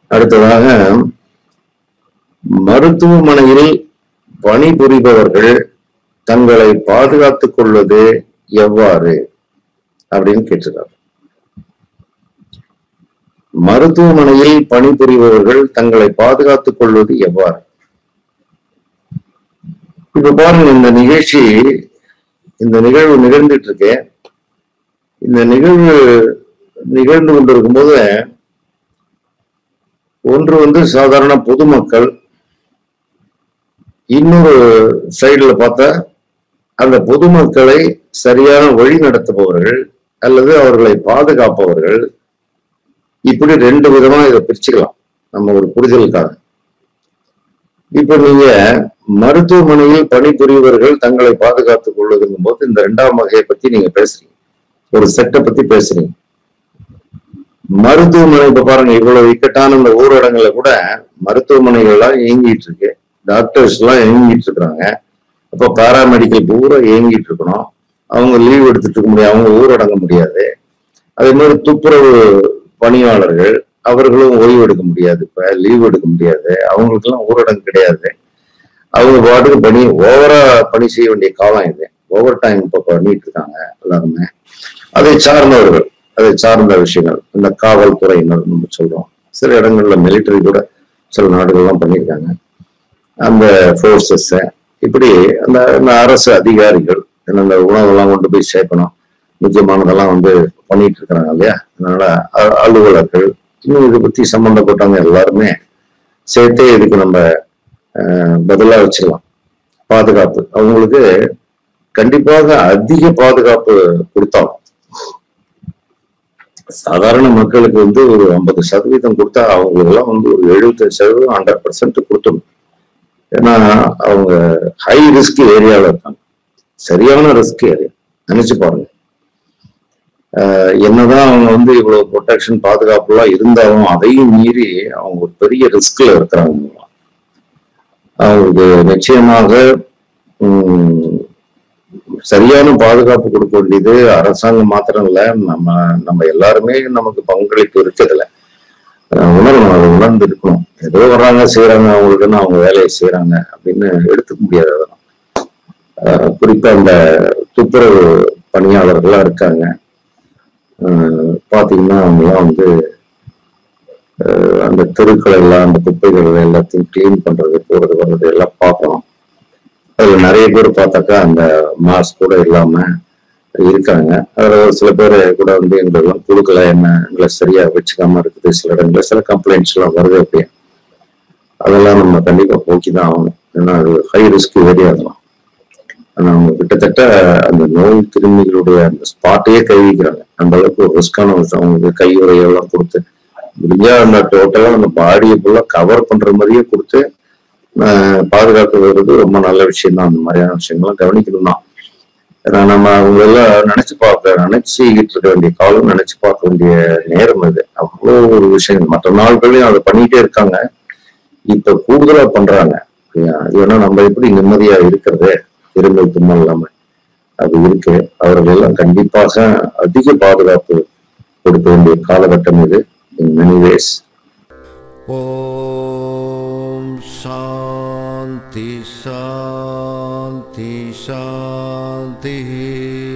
அடுத்ததாக, மருத்துவமனையில் பணிபுரிபவர்கள் தங்களை பாதுகாத்துக் கொள்வது எவ்வாறு அப்படின்னு கேட்டிருக்காங்க. மருத்துவமனையில் பணிபுரிபவர்கள் தங்களை பாதுகாத்துக் கொள்வது எவ்வாறு? இப்ப பாருங்க, இந்த நிகழ்வு நிகழ்ந்துட்டு இருக்கு. இந்த நிகழ்வு நிகழ்ந்து கொண்டிருக்கும் போது ஒன்று சாதாரண பொதுமக்கள், இன்னொரு சைடுல பார்த்தா அந்த பொதுமக்களை சரியான வழி நடத்துபவர்கள் அல்லது அவர்களை பாதுகாப்பவர்கள், இப்படி ரெண்டு விதமா இதை பிரிச்சுக்கலாம் நம்ம ஒரு புரிதலுக்காக. இப்ப நீங்க மருத்துவமனையில் பணிபுரிபவர்கள் தங்களை பாதுகாத்துக் கொள்வதுங்கும் போது இந்த இரண்டாம் வகையை பத்தி நீங்க பேசுறீங்க, ஒரு செட்டை பத்தி பேசுறீங்க. மருத்துவமனை இப்ப பாருங்க, இவ்வளவு இக்கட்டான இந்த ஊரடங்குல கூட மருத்துவமனைகள் எல்லாம் இயங்கிட்டு இருக்கு, டாக்டர்ஸ் எல்லாம் இயங்கிட்டு இருக்கிறாங்க. அப்ப பாராமெடிக்கல் பூரா இயங்கிட்டு இருக்கணும். அவங்க லீவ் எடுத்துட்டு இருக்க முடியாது, அவங்க ஊரடங்க முடியாது. அதே மாதிரி துப்புரவு பணியாளர்கள் அவர்களும் ஓய்வு எடுக்க முடியாது, இப்ப லீவ் எடுக்க முடியாது, அவங்களுக்கு எல்லாம் ஊரடங்கு கிடையாது. அவங்க பாட்டுக்கு ஓவரா பணி செய்ய வேண்டிய காலம் இது. ஓவர் டைம் இப்ப பண்ணிட்டு இருக்காங்க எல்லாருமே. அதை சார்ந்தவர்கள், அதை சார்ந்த விஷயங்கள், இந்த காவல்துறையினர் நம்ம சொல்றோம். சில இடங்கள்ல மிலிட்டரி கூட சில நாடுகள்லாம் பண்ணியிருக்காங்க, அந்த போர்சஸ். இப்படி அந்த அரசு அதிகாரிகள் அந்த உணவெல்லாம் கொண்டு போய் சேர்க்கணும், முக்கியமானதெல்லாம் பண்ணிட்டு இருக்கிறாங்க இல்லையா. அதனால அலுவலர்கள், இன்னும் இதை பத்தி சம்பந்தப்பட்டவங்க எல்லாருமே சேர்த்தே இதுக்கு நம்ம பதிலா வச்சிடலாம். பாதுகாப்பு அவங்களுக்கு கண்டிப்பாக அதிக பாதுகாப்பு கொடுத்தாலும், சாதாரண மக்களுக்கு ஒரு 50% கொடுத்தா அவங்களுக்கு எல்லாம் ஒரு 75% 100% கொடுத்துடும். ஏன்னா அவங்க ஹை ரிஸ்க் ஏரியாவில் இருக்காங்க, சரியான ரிஸ்க் ஏரியா. நினைச்சு பாருங்க, என்னதான் அவங்க இவ்வளவு ப்ரொடெக்ஷன் பாதுகாப்பு எல்லாம் இருந்தாலும் அதையும் மீறி அவங்க ஒரு பெரிய ரிஸ்க்ல இருக்கிறாங்க. அவங்களுக்கு நிச்சயமாக சரியான பாதுகாப்பு கொடுக்க வேண்டியது அரசாங்கம் மாத்திரம் இல்ல, நம்ம எல்லாருமே நமக்கு பங்களிப்பு இருக்கிறதுல உணரணும், அதை உணர்ந்து இருக்கணும். ஏதோ வர்றாங்க செய்யறாங்க, அவங்களுக்குன்னு அவங்க வேலையை செய்யறாங்க அப்படின்னு எடுத்துக்க முடியாது. அதெல்லாம் குறிப்பா இந்த துப்புரவு பணியாளர்கள்லாம் இருக்காங்க, பாத்தீங்கன்னா அவங்கெல்லாம் அந்த தெருக்கள் எல்லாம், அந்த குப்பைகள் எல்லாத்தையும் கிளீன் பண்றது, போறது வர்றது எல்லாம் பார்க்கணும். அதுல நிறைய பேர் பார்த்தாக்கா அந்த மாஸ்க் கூட இல்லாம இருக்காங்க. அதுல ஒரு சில பேர் கூட எங்களெல்லாம் கொடுக்கல, எங்களை சரியா வச்சுக்காம இருக்குது. சில இடங்கள்ல சில கம்ப்ளைண்ட்ஸ் எல்லாம் வருது. அப்படியே அதெல்லாம் நம்ம கண்டிப்பா போக்கிதான் ஆகணும். ஏன்னா அது ஹை ரிஸ்க் ஏரியா தான். அவங்க கிட்டத்தட்ட அந்த நோய் கிருமிகளுடைய அந்த ஸ்பாட்டையே கைவிக்கிறாங்க. அந்த அளவுக்கு ஒரு ரிஸ்கான விஷயம். அவங்களுக்கு கையுறையெல்லாம் கொடுத்து முடிஞ்சா அந்த டோட்டலா அந்த பாடியை ஃபுல்லா கவர் பண்ற மாதிரியே கொடுத்து பாதுகாக்க வருது. ரொம்ப நல்ல விஷயம் தான். அந்த மாதிரியான விஷயங்கள்லாம் கவனிக்கணும் தான். ஏன்னா நம்ம அவங்க எல்லாம் நினைச்சுக்கிட்டு இருக்க வேண்டிய காலம், நினைச்சு பார்க்க வேண்டிய நேரம் இது. அவ்வளோ ஒரு விஷயம். மற்ற நாட்களையும் அதை பண்ணிட்டே இருக்காங்க, இப்ப கூடுதலா பண்றாங்க. ஏன்னா நம்ம எப்படி நிம்மதியா இருக்கிறது, இருமல் தும்மல் இல்லாம அது இருக்கு. அவர்கள் எல்லாம் கண்டிப்பாக அதிக பாதுகாப்பு கொடுக்க வேண்டிய காலகட்டம் இது. in many ways. Om Shanti Shanti Shanti